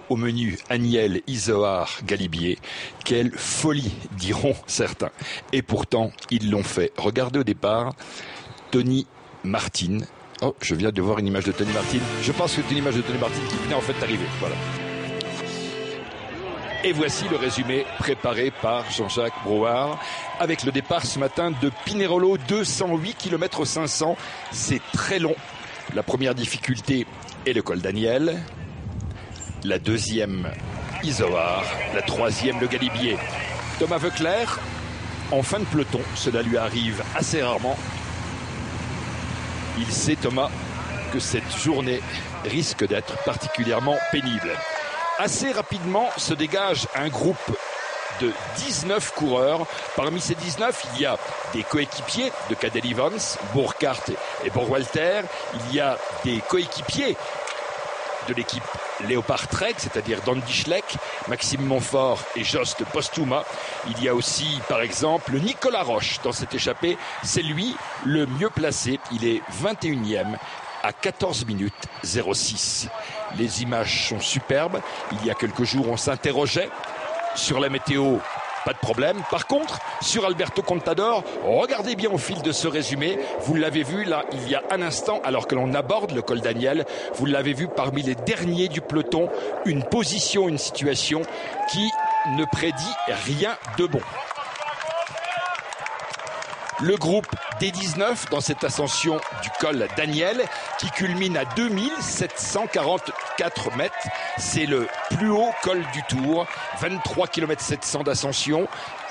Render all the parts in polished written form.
Au menu, Agnel, Izoard, Galibier. Quelle folie, diront certains. Et pourtant, ils l'ont fait. Regardez au départ, Tony Martin. Oh, je viens de voir une image de Tony Martin. Je pense que c'est une image de Tony Martin qui venait en fait d'arriver. Voilà. Et voici le résumé préparé par Jean-Jacques Brouard avec le départ ce matin de Pinerolo, 208 km 500. C'est très long. La première difficulté est le col d'Aniel. La deuxième, Izoard. La troisième, le Galibier. Thomas Voeckler, en fin de peloton. Cela lui arrive assez rarement. Il sait, Thomas, que cette journée risque d'être particulièrement pénible. Assez rapidement se dégage un groupe de 19 coureurs. Parmi ces 19, il y a des coéquipiers de Cadel Evans, Burkhardt et Borwalter. Il y a des coéquipiers de l'équipe Léopard Trek, c'est-à-dire Dandy Schleck, Maxime Montfort et Jost Postuma. Il y a aussi, par exemple, Nicolas Roche dans cette échappée. C'est lui le mieux placé. Il est 21e. À 14 minutes 06. Les images sont superbes. Il y a quelques jours, on s'interrogeait sur la météo. Pas de problème. Par contre, sur Alberto Contador, regardez bien au fil de ce résumé. Vous l'avez vu là, il y a un instant, alors que l'on aborde le col d'Aniel, vous l'avez vu parmi les derniers du peloton, une position, une situation qui ne prédit rien de bon. Le groupe des 19 dans cette ascension du col d'Aniel qui culmine à 2744 mètres. C'est le plus haut col du Tour. 23 km 700 d'ascension,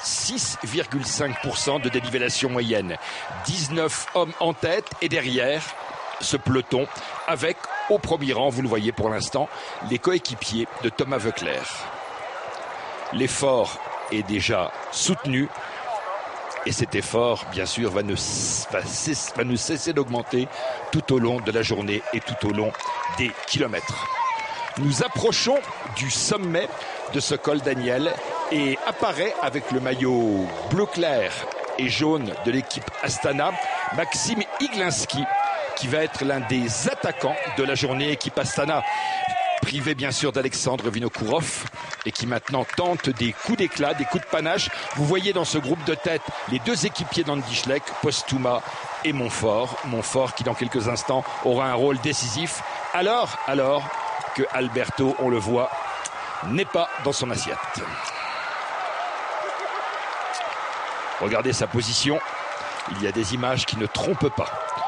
6,5% de dénivellation moyenne. 19 hommes en tête et derrière ce peloton avec au premier rang, vous le voyez pour l'instant, les coéquipiers de Thomas Voeckler. L'effort est déjà soutenu. Et cet effort, bien sûr, va ne cesser d'augmenter tout au long de la journée et tout au long des kilomètres. Nous approchons du sommet de ce col d'Aniel et apparaît avec le maillot bleu clair et jaune de l'équipe Astana, Maxime Iglinski, qui va être l'un des attaquants de la journée. Équipe Astana, privé bien sûr d'Alexandre Vinokourov et qui maintenant tente des coups d'éclat, des coups de panache. Vous voyez dans ce groupe de tête les deux équipiers d'Andy Schleck, Postuma et Montfort. Montfort qui dans quelques instants aura un rôle décisif alors que Alberto, on le voit, n'est pas dans son assiette. Regardez sa position, il y a des images qui ne trompent pas.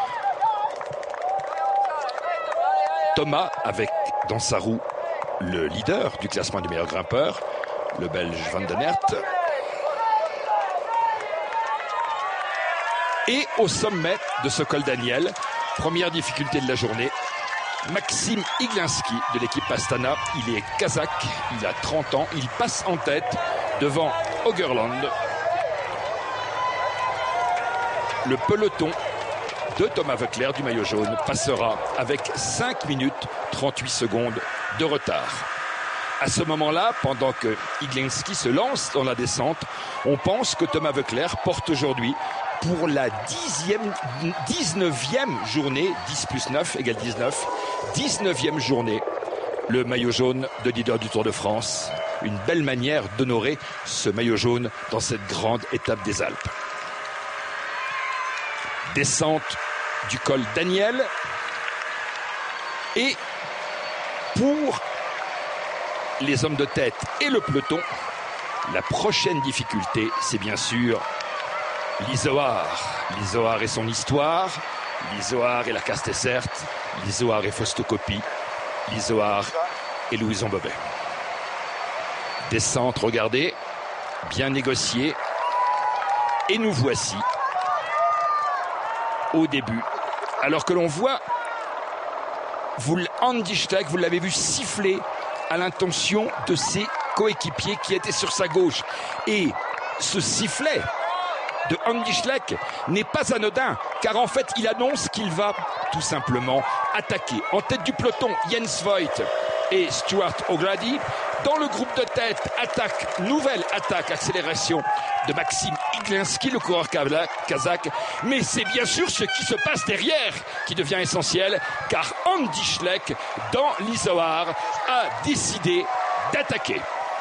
Thomas avec dans sa roue le leader du classement des meilleurs grimpeurs, le Belge Van den Aert. Et au sommet de ce col d'Aniel, première difficulté de la journée, Maxime Iglinski de l'équipe Astana. Il est kazakh, il a 30 ans, il passe en tête devant Ogerland. Le peloton de Thomas Voeckler du maillot jaune passera avec 5 minutes 38 secondes de retard. À ce moment-là, pendant que Iglinski se lance dans la descente, on pense que Thomas Voeckler porte aujourd'hui pour la 19e journée, 10 plus 9 égale 19, 19e journée, le maillot jaune de leader du Tour de France. Une belle manière d'honorer ce maillot jaune dans cette grande étape des Alpes. Descente du col d'Aniel. Et pour les hommes de tête et le peloton, la prochaine difficulté, c'est bien sûr l'Izoard. L'Izoard et son histoire, l'Izoard et la Casse-Dessert, l'Izoard et Faustocopie, l'Izoard et Louison Bobet. Descente, regardez, bien négociée. Et nous voici au début, alors que l'on voit Andy Schleck, vous l'avez vu siffler à l'intention de ses coéquipiers qui étaient sur sa gauche. Et ce sifflet de Andy Schleck n'est pas anodin, car en fait il annonce qu'il va tout simplement attaquer. En tête du peloton, Jens Voigt et Stuart O'Grady. Dans le groupe de tête, nouvelle attaque, accélération de Maxime Iglinski, le coureur kazakh. Mais c'est bien sûr ce qui se passe derrière qui devient essentiel, car Andy Schleck, dans l'Izoard, a décidé d'attaquer.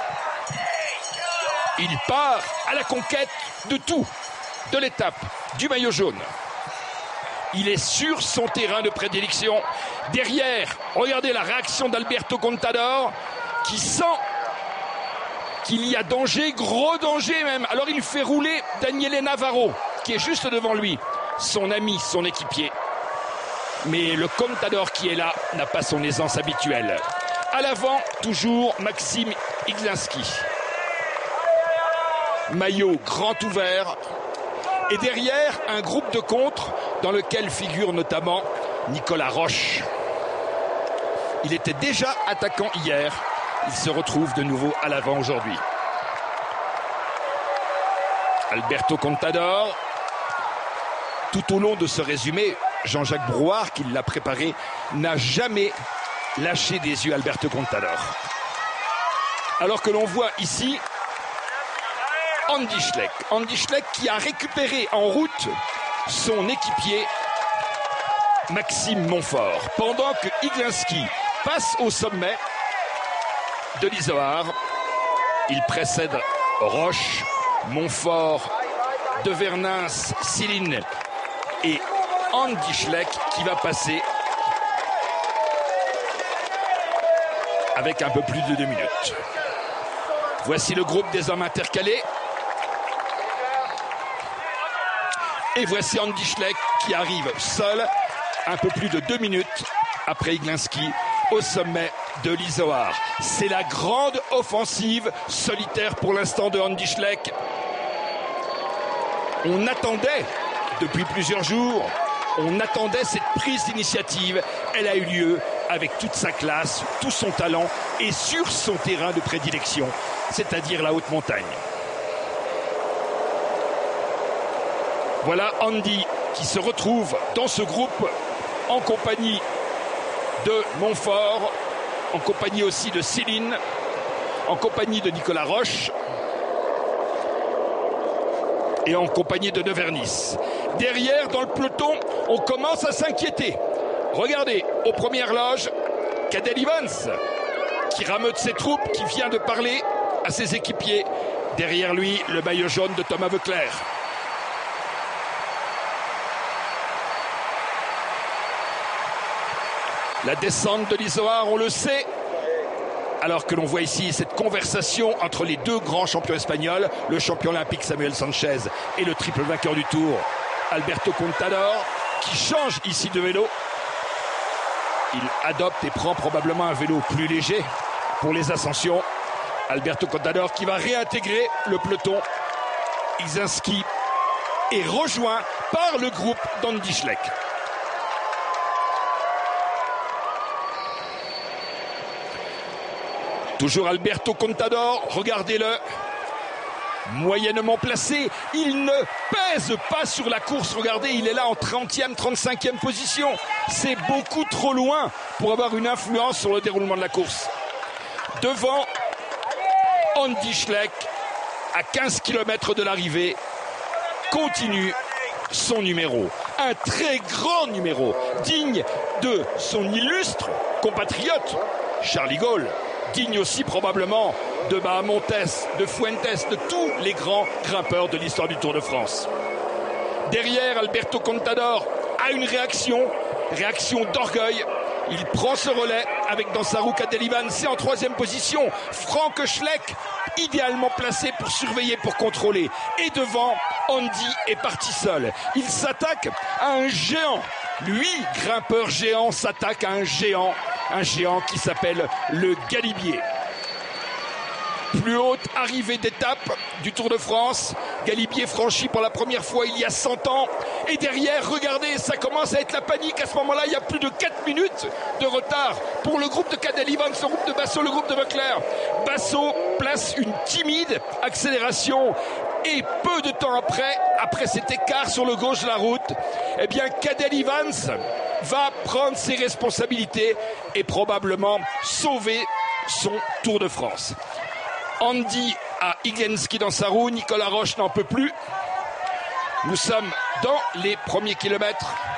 Il part à la conquête de tout, de l'étape, du maillot jaune. Il est sur son terrain de prédilection. Derrière, regardez la réaction d'Alberto Contador qui sent qu'il y a danger, gros danger même. Alors il fait rouler Daniele Navarro qui est juste devant lui, son ami, son équipier. Mais le Contador qui est là n'a pas son aisance habituelle. À l'avant, toujours Maxime Iglinski. Maillot grand ouvert. Et derrière, un groupe de contre dans lequel figure notamment Nicolas Roche. Il était déjà attaquant hier. Il se retrouve de nouveau à l'avant aujourd'hui. Alberto Contador. Tout au long de ce résumé, Jean-Jacques Brouard, qui l'a préparé, n'a jamais lâché des yeux Alberto Contador. Alors que l'on voit ici Andy Schleck. Andy Schleck qui a récupéré en route son équipier Maxime Montfort. Pendant que Iglinski passe au sommet de l'Izoard, il précède Roche, Montfort, De Vernins, Céline et Andy Schleck qui va passer avec un peu plus de 2 minutes. Voici le groupe des hommes intercalés. Et voici Andy Schleck qui arrive seul, un peu plus de 2 minutes après Iglinski, au sommet de l'Izoard. C'est la grande offensive solitaire pour l'instant de Andy Schleck. On attendait, depuis plusieurs jours, on attendait cette prise d'initiative. Elle a eu lieu avec toute sa classe, tout son talent et sur son terrain de prédilection, c'est-à-dire la haute montagne. Voilà Andy qui se retrouve dans ce groupe en compagnie de Montfort, en compagnie aussi de Céline, en compagnie de Nicolas Roche et en compagnie de Vernis. Derrière, dans le peloton, on commence à s'inquiéter. Regardez, aux premières loges, Cadel Evans qui rameute ses troupes, qui vient de parler à ses équipiers. Derrière lui, le maillot jaune de Thomas Voeckler. La descente de l'Izoard, on le sait, alors que l'on voit ici cette conversation entre les deux grands champions espagnols, le champion olympique Samuel Sanchez et le triple vainqueur du Tour, Alberto Contador, qui change ici de vélo. Il adopte et prend probablement un vélo plus léger pour les ascensions. Alberto Contador qui va réintégrer le peloton. Iglinski est rejoint par le groupe d'Andy Schleck. Toujours Alberto Contador, regardez-le, moyennement placé, il ne pèse pas sur la course, regardez, il est là en 30e, 35e position, c'est beaucoup trop loin pour avoir une influence sur le déroulement de la course. Devant, Andy Schleck, à 15 km de l'arrivée, continue son numéro, un très grand numéro, digne de son illustre compatriote, Charlie Gaulle. Digne aussi probablement de Bahamontes, de Fuentes, de tous les grands grimpeurs de l'histoire du Tour de France. Derrière, Alberto Contador a une réaction d'orgueil. Il prend ce relais avec dans sa roue Cadel Evans, c'est en 3e position. Frank Schleck, idéalement placé pour surveiller, pour contrôler. Et devant, Andy est parti seul. Il s'attaque à un géant. Lui, grimpeur géant, s'attaque à un géant qui s'appelle le Galibier. Plus haute arrivée d'étape du Tour de France. Galibier franchi pour la première fois il y a 100 ans. Et derrière, regardez, ça commence à être la panique. À ce moment-là, il y a plus de 4 minutes de retard pour le groupe de Cadel Evans, le groupe de Basso, le groupe de Voeckler. Basso place une timide accélération. Et peu de temps après cet écart sur le gauche de la route, eh bien Cadel Evans va prendre ses responsabilités et probablement sauver son Tour de France. Andy a Iglinski dans sa roue, Nicolas Roche n'en peut plus. Nous sommes dans les premiers kilomètres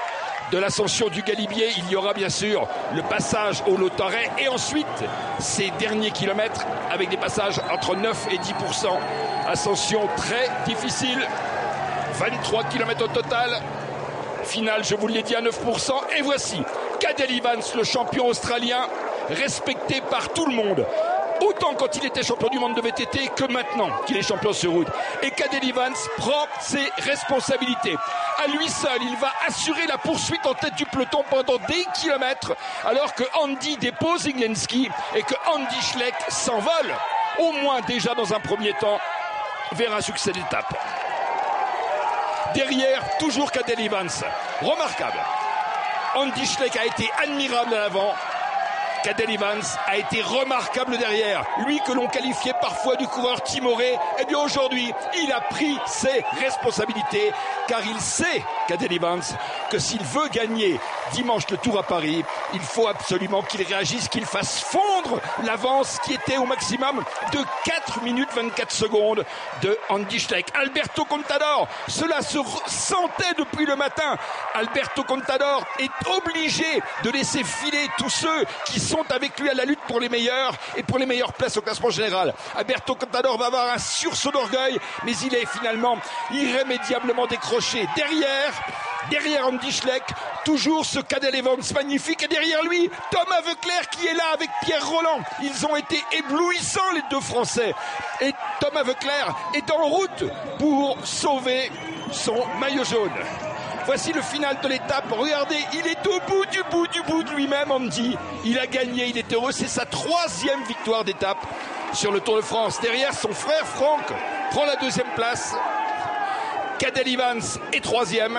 de l'ascension du Galibier, il y aura bien sûr le passage au Lautaret et ensuite ces derniers kilomètres avec des passages entre 9 et 10%. Ascension très difficile, 23 km au total. Finale, je vous l'ai dit, à 9%. Et voici Cadel Evans, le champion australien, respecté par tout le monde. Autant quand il était champion du monde de VTT que maintenant qu'il est champion sur route. Et Cadel Evans prend ses responsabilités. À lui seul, il va assurer la poursuite en tête du peloton pendant des kilomètres, alors que Andy dépose Iglenski et que Andy Schleck s'envole, au moins déjà dans un premier temps, vers un succès d'étape. Derrière, toujours Cadel Evans. Remarquable. Andy Schleck a été admirable à l'avant. Cadel Evans a été remarquable derrière. Lui que l'on qualifiait parfois du coureur timoré, eh bien aujourd'hui, il a pris ses responsabilités car il sait, Cadel Evans, que s'il veut gagner dimanche le Tour à Paris, il faut absolument qu'il réagisse, qu'il fasse fondre l'avance qui était au maximum de 4 minutes 24 secondes de Andy Schleck. Alberto Contador, cela se sentait depuis le matin. Alberto Contador est obligé de laisser filer tous ceux qui sont avec lui à la lutte pour les meilleurs et pour les meilleures places au classement général. Alberto Contador va avoir un sursaut d'orgueil, mais il est finalement irrémédiablement décroché. Derrière Andy Schleck, toujours ce Cadel Evans magnifique, et derrière lui, Thomas Voeckler qui est là avec Pierre Rolland. Ils ont été éblouissants les deux Français. Et Thomas Voeckler est en route pour sauver son maillot jaune. Voici le final de l'étape. Regardez, il est au bout de lui-même, Andy. Il a gagné, il est heureux. C'est sa 3e victoire d'étape sur le Tour de France. Derrière, son frère Franck prend la 2e place. Cadel Evans est 3e.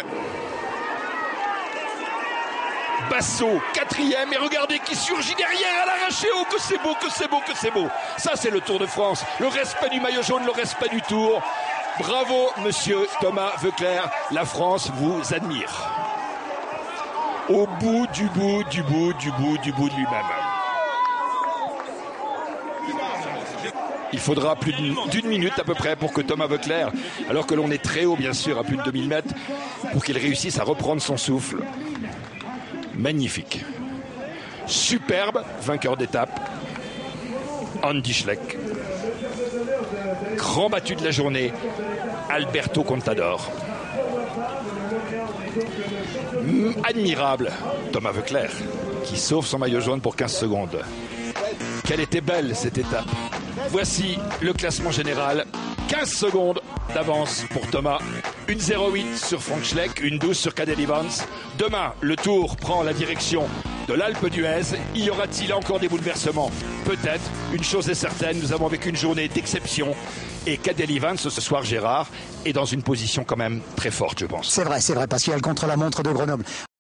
Basso, 4e. Et regardez qui surgit derrière à l'arraché. Oh, que c'est beau, que c'est beau, que c'est beau. Ça, c'est le Tour de France. Le respect du maillot jaune, le respect du Tour. Bravo, monsieur Thomas Voeckler. La France vous admire. Au bout de lui-même. Il faudra plus d'une minute à peu près pour que Thomas Voeckler, alors que l'on est très haut bien sûr, à plus de 2000 mètres, pour qu'il réussisse à reprendre son souffle. Magnifique. Superbe vainqueur d'étape. Andy Schleck. Grand battu de la journée, Alberto Contador. Admirable, Thomas Voeckler, qui sauve son maillot jaune pour 15 secondes. Quelle était belle cette étape. Voici le classement général. 15 secondes d'avance pour Thomas. 1,08 sur Frank Schleck, 1,12 sur Cadel Evans. Demain, le Tour prend la direction de l'Alpe d'Huez. Y aura-t-il encore des bouleversements? Peut-être. Une chose est certaine, nous avons vécu une journée d'exception. Et Cadel Evans, ce soir, Gérard, est dans une position quand même très forte, je pense. C'est vrai, parce qu'il y a le contre-la-montre de Grenoble.